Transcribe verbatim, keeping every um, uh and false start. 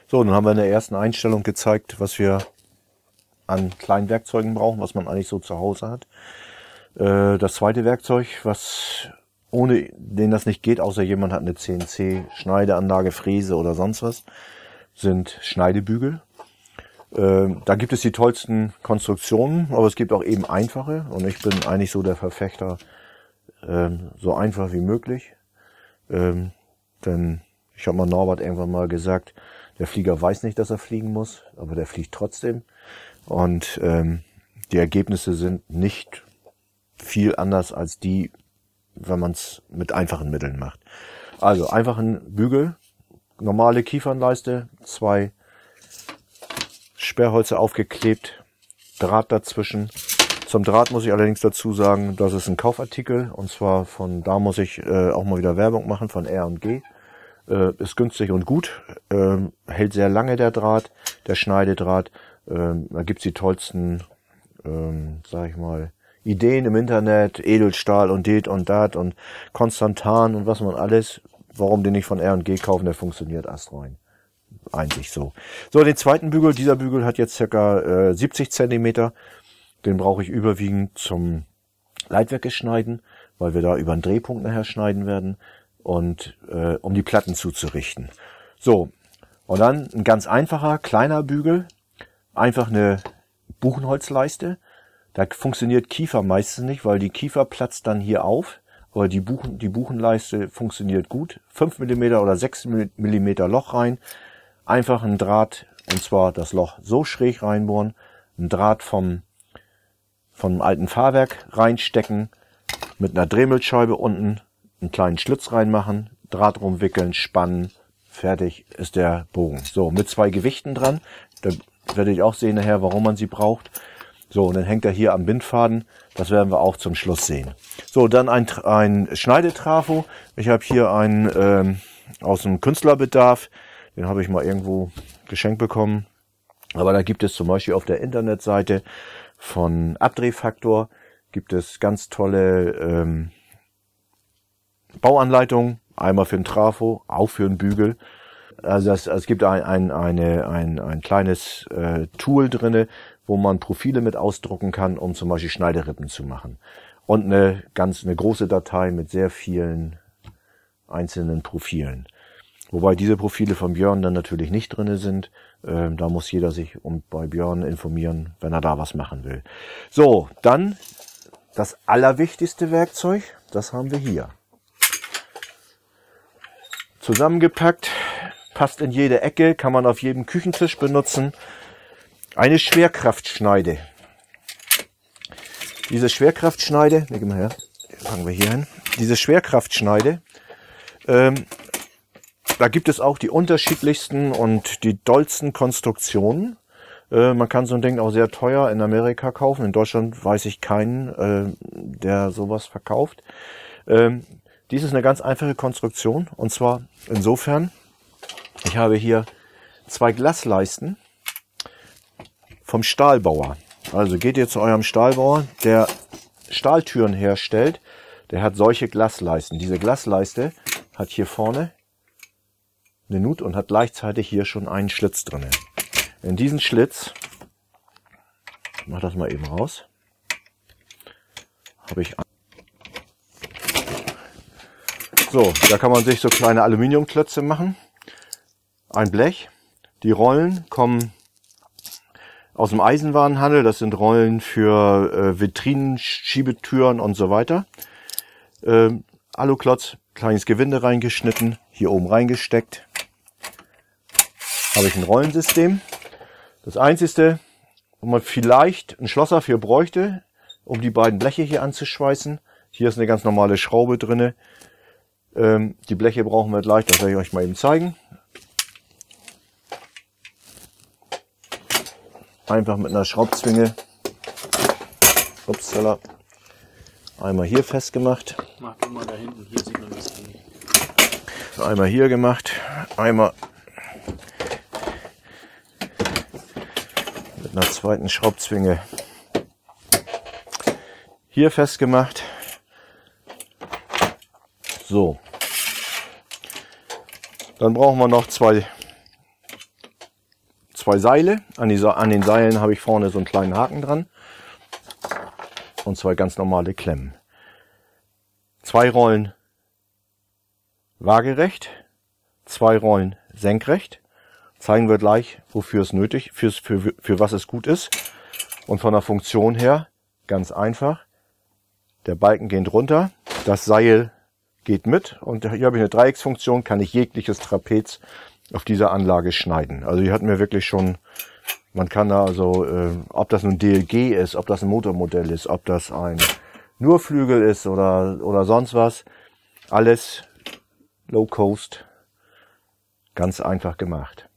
So, dann haben wir in der ersten Einstellung gezeigt, was wir an kleinen Werkzeugen brauchen, was man eigentlich so zu Hause hat. Äh, das zweite Werkzeug, was ohne den das nicht geht, außer jemand hat eine C N C-Schneideanlage, Fräse oder sonst was, sind Schneidebügel. Äh, da gibt es die tollsten Konstruktionen, aber es gibt auch eben einfache. Und ich bin eigentlich so der Verfechter, äh, so einfach wie möglich. Ähm, denn ich habe mal Norbert irgendwann mal gesagt, der Flieger weiß nicht, dass er fliegen muss, aber der fliegt trotzdem. Und ähm, die Ergebnisse sind nicht viel anders als die, wenn man es mit einfachen Mitteln macht. Also einfachen Bügel, normale Kiefernleiste, zwei Sperrholze aufgeklebt, Draht dazwischen. Zum Draht muss ich allerdings dazu sagen, das ist ein Kaufartikel, und zwar von, da muss ich äh, auch mal wieder Werbung machen, von R und G. Äh, ist günstig und gut, äh, hält sehr lange der Draht, der Schneidedraht. Äh, da gibt's die tollsten, äh, sag ich mal, Ideen im Internet, Edelstahl und det und dat und Konstantan und was man alles. Warum den nicht von R und G kaufen, der funktioniert astrein. Eigentlich so. So, den zweiten Bügel, dieser Bügel hat jetzt circa äh, siebzig Zentimeter. Den brauche ich überwiegend zum Leitwerke schneiden, weil wir da über einen Drehpunkt nachher schneiden werden und äh, um die Platten zuzurichten. So, und dann ein ganz einfacher, kleiner Bügel, einfach eine Buchenholzleiste. Da funktioniert Kiefer meistens nicht, weil die Kiefer platzt dann hier auf, aber die, Buchen, die Buchenleiste funktioniert gut. fünf Millimeter oder sechs Millimeter Loch rein, einfach ein Draht, und zwar das Loch so schräg reinbohren, ein Draht vom, vom alten Fahrwerk reinstecken, mit einer Dremelsscheibe unten einen kleinen Schlitz reinmachen, Draht rumwickeln, spannen, fertig ist der Bogen. So, mit zwei Gewichten dran, da werde ich auch sehen nachher, warum man sie braucht. So, und dann hängt er hier am Bindfaden, das werden wir auch zum Schluss sehen. So, dann ein, ein Schneidetrafo. Ich habe hier einen ähm, aus dem Künstlerbedarf, den habe ich mal irgendwo geschenkt bekommen. Aber da gibt es zum Beispiel auf der Internetseite von Abdrehfaktor, gibt es ganz tolle ähm, Bauanleitungen, einmal für einen Trafo, auch für einen Bügel. Also das, es gibt ein, ein, eine, ein, ein kleines äh, Tool drinne, wo man Profile mit ausdrucken kann, um zum Beispiel Schneiderippen zu machen. Und eine ganz eine große Datei mit sehr vielen einzelnen Profilen. Wobei diese Profile von Björn dann natürlich nicht drinne sind. Ähm, da muss jeder sich um bei Björn informieren, wenn er da was machen will. So, dann das allerwichtigste Werkzeug, das haben wir hier. Zusammengepackt, passt in jede Ecke, kann man auf jedem Küchentisch benutzen. Eine Schwerkraftschneide. Diese Schwerkraftschneide, ne, geh mal her, fangen wir hier hin. Diese Schwerkraftschneide, ähm, da gibt es auch die unterschiedlichsten und die dollsten Konstruktionen. Äh, man kann so ein Ding auch sehr teuer in Amerika kaufen. In Deutschland weiß ich keinen, äh, der sowas verkauft. Ähm, dies ist eine ganz einfache Konstruktion, und zwar insofern, ich habe hier zwei Glasleisten vom Stahlbauer. Also geht ihr zu eurem Stahlbauer, der Stahltüren herstellt, der hat solche Glasleisten. Diese Glasleiste hat hier vorne eine Nut und hat gleichzeitig hier schon einen Schlitz drin. In diesen Schlitz, ich mach das mal eben raus, habe ich. So, da kann man sich so kleine Aluminiumklötze machen. Ein Blech. Die Rollen kommen aus dem Eisenwarenhandel. Das sind Rollen für äh, Vitrinen, Schiebetüren und so weiter. Ähm, Aluklotz, kleines Gewinde reingeschnitten, hier oben reingesteckt. Habe ich ein Rollensystem. Das einzige, wo man vielleicht einen Schlosser für bräuchte, um die beiden Bleche hier anzuschweißen. Hier ist eine ganz normale Schraube drinne. Ähm, die Bleche brauchen wir gleich, das werde ich euch mal eben zeigen. Einfach mit einer Schraubzwinge, upsala, einmal hier festgemacht. Mach du mal da hinten, hier sieht man das nicht. Einmal hier gemacht, einmal mit einer zweiten Schraubzwinge hier festgemacht. So, dann brauchen wir noch zwei zwei Seile. An, die, an den Seilen habe ich vorne so einen kleinen Haken dran. Und zwei ganz normale Klemmen. Zwei Rollen waagerecht, zwei Rollen senkrecht. Zeigen wir gleich, wofür es nötig, fürs, für, für was es gut ist. Und von der Funktion her ganz einfach. Der Balken geht runter, das Seil geht mit und hier habe ich eine Dreiecksfunktion, kann ich jegliches Trapez auf dieser Anlage schneiden. Also hier hatten wir wirklich schon, man kann da also, äh, ob das nun D L G ist, ob das ein Motormodell ist, ob das ein nur Flügel ist oder, oder sonst was, alles Low Cost, ganz einfach gemacht.